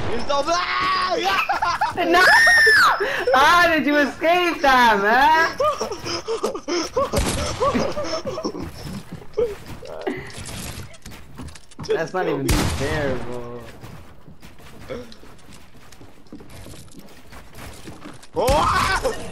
You're so black! No! How did you escape that, man? That's not even fair, bro. Oh!